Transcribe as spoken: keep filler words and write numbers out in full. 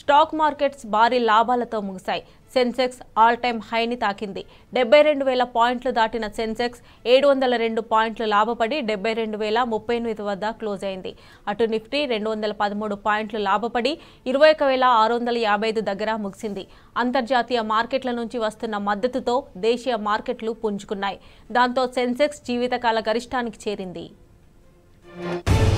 Stock markets భారీ లాభాలతో ముగిశాయి. సెన్సెక్స్ ఆల్ టైమ్ హైని తాకింది. డెబ్బై రెండు వేల పాయింట్లు దాటిన సెన్సెక్స్ ఏడు వందల రెండు పాయింట్లు లాభపడి డెబ్బై రెండు వేల ముప్పై ఎనిమిది వద్ద క్లోజ్ అయింది. అటు నిఫ్టీ రెండు వందల పదమూడు పాయింట్లు లాభపడి ఇరవై ఒక వేల ఆరు వందల యాభై ఐదు దగ్గర ముగిసింది. అంతర్జాతీయ మార్కెట్ల నుంచి వస్తున్న మద్దతుతో దేశీయ మార్కెట్లు పుంజుకున్నాయి. దాంతో సెన్సెక్స్ జీవితకాల గరిష్టానికి చేరింది.